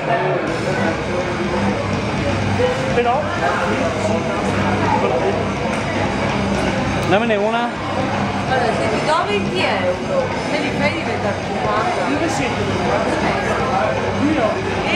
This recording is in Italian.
Però dammene una. Allora, se ti do 20 euro, me li fai diventare 50. dove siete? Qui no.